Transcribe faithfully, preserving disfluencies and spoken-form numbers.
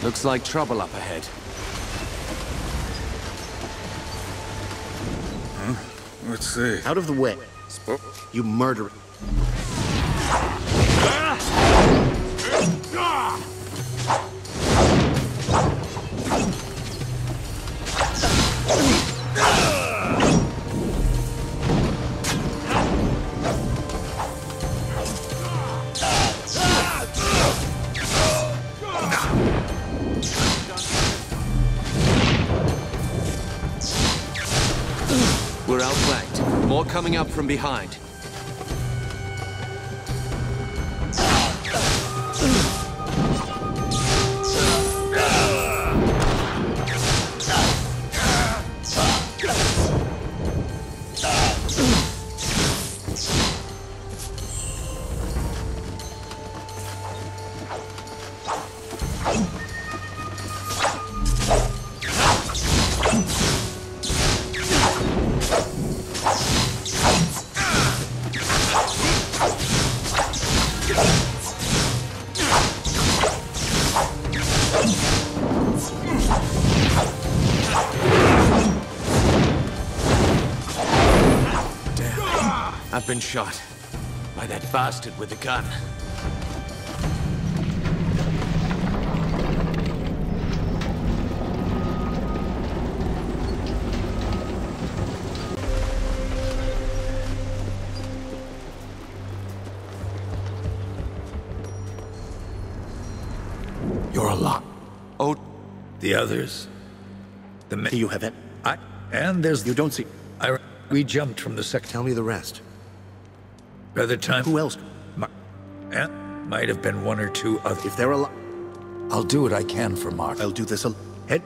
Looks like trouble up ahead. Huh? Let's see. Out of the way. You murderer. We're outflanked. More coming up from behind. I've been shot by that bastard with the gun. You're alive. Oh, The others? The men. You have it. I. And there's. You don't see. I. We jumped from the second. Tell me the rest. By the time. Who else? My, and might have been one or two other. If they're alive, I'll do what I can for Mark. I'll do this al- Head.